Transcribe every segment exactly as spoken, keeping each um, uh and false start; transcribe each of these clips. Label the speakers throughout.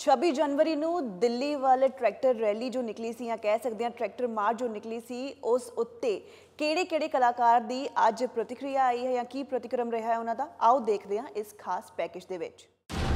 Speaker 1: छब्बीस जनवरी ਨੂੰ ਦਿੱਲੀ ਵਾਲੇ ਟਰੈਕਟਰ ਰੈਲੀ ਜੋ ਨਿਕਲੀ ਸੀ ਜਾਂ ਕਹਿ ਸਕਦੇ ਹਾਂ ਟਰੈਕਟਰ ਮਾਰਚ ਜੋ ਨਿਕਲੀ ਸੀ ਉਸ ਉੱਤੇ ਕਿਹੜੇ ਕਿਹੜੇ ਕਲਾਕਾਰ ਦੀ ਅੱਜ ਪ੍ਰਤੀਕਿਰਿਆ ਆਈ ਹੈ ਜਾਂ ਕੀ ਪ੍ਰਤੀਕਰਮ ਰਿਹਾ ਹੈ ਉਹਨਾਂ ਦਾ ਆਓ ਦੇਖਦੇ ਹਾਂ ਇਸ ਖਾਸ ਪੈਕੇਜ ਦੇ ਵਿੱਚ।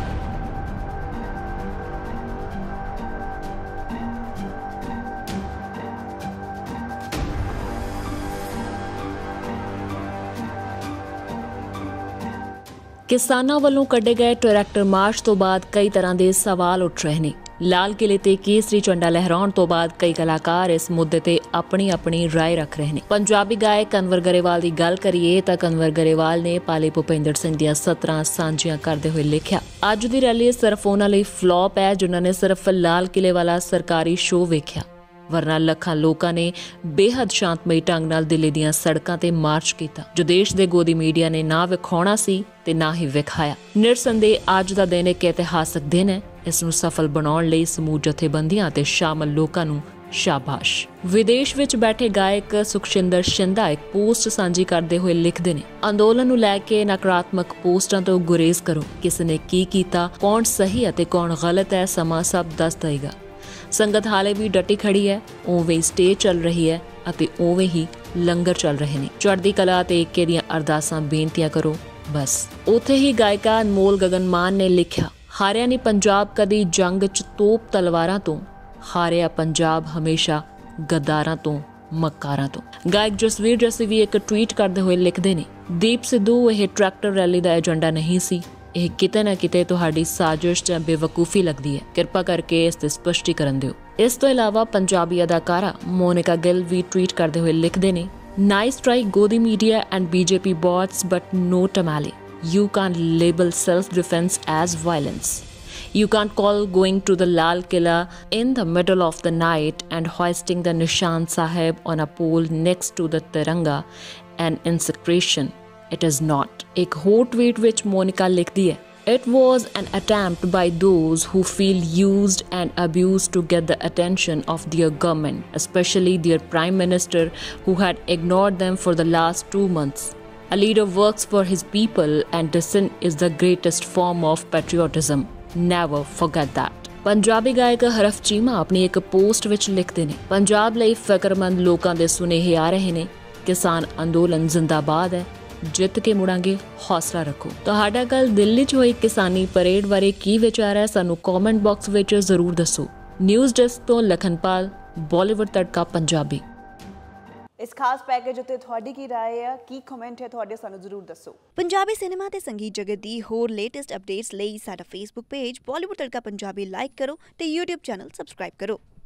Speaker 2: किसानों वालों कड्ढे गए ट्रैक्टर मार्च तो बाद कई तरह के सवाल उठ रहे हैं। लाल किले ते केसरी झंडा लहराउण तो बाद कई कलाकार इस मुद्दे ते अपनी अपनी राय रख रहे हैं। पंजाबी गायक कन्वर गरेवाल की गल करिए तो कन्वर गरेवाल ने पाले भुपेंद्र सिंह दी सत्रह सांझियां करते हुए लिखा, अज दी रैली सिर्फ उन्हां लई फ्लॉप है जिन्होंने सिर्फ लाल किले वाला सरकारी शो वेख्या, वरना लखां लोकां ने बेहद शांतमई ढंग नाल दिल्ली दीआं सड़कां ते मार्च कीता जो देश दे गोदी मीडिया ने ना विखाउणा सी ते ना ही विखाया। निरसंदेह अज दा दिन एक इतिहासक दिन है। इस नूं सफल बनाउण लई समूह जथेबंदियां ते शामिल लोकां नूं शाबाश। विदेश विच बैठे गायक सुखशिंदर शिंदा एक पोस्ट सांझी करते हुए लिखते हैं, अंदोलन नूं लैके नकारात्मक पोस्टां तो गुरेज करो। किस ने की कीता, कौन सही अते कौन गलत है, समा सब दस देगा। संगत हाले भी डटी खड़ी है, उवें स्टेज चल रही है अते उवें ही लंगर चल रहे हैं। चढ़दी कला ते एके दियां अरदासां बेनतियां करो बस। उत्थे ही गायिका अनमोल गगन मान ने लिखा, हारिया नहीं पंजाब कदी जंग च तोप तलवारां तो, हारिया पंजाब हमेशा गद्दारां तो मक्कारां तो। गायक जसवीर जस्सी भी एक ट्वीट करते हुए लिखते हैं, दीप सिद्धू यह ट्रैक्टर रैली का एजेंडा नहीं सी, यह किते ना किते तुहाडी साजिश या बेवकूफ़ी लगती है, कृपा करके इस ते स्पष्टीकरण दिओ। इस तो इलावा पंजाबी अदाकारा मोनिका गिल भी ट्वीट करते हुए लिखते हैं, नाइस ट्राई गोदी media and BJP bots but no टमाले, you can label self defence as violence, you can't call going to the Lal Killa in the middle of the night and hoisting the Nishan Sahib on a pole next to the Tiranga an insecration. It is not। एक होर tweet विच मोनिका लिखती है, It was an attempt by those who feel used and abused to get the attention of their government, especially their prime minister who had ignored them for the last two months. A leader works for his people and dissent is the greatest form of patriotism. Never forget that। Punjabi गायक हरफ चीमा अपनी एक post which लिखते हैं, पंजाब लई फिक्रमंद लोकां दे सुनेहे आ रहे ने, किसान अंदोलन जिंदाबाद है, जित के मुड़ांगे, हौसला रखो। तुहाडा कल दिल्ली च होई किसानी परेड बारे की विचार है, सानू कॉमेंट बॉक्स विच जरूर दसो। न्यूज़ डेस्क तो लखनपाल, बॉलीवुड तड़का पंजाबी।
Speaker 1: इस खास पैकेज उत्ते तुहाडी की राय है, की कमेंट है तुहाडे, सानू जरूर दसो।
Speaker 3: पंजाबी सिनेमा ते संगीत जगत दी होर लेटेस्ट अपडेट्स लई साडा Facebook page Bollywood Tadka Punjabi like करो ते यूट्यूब चैनल सबसक्राइब करो।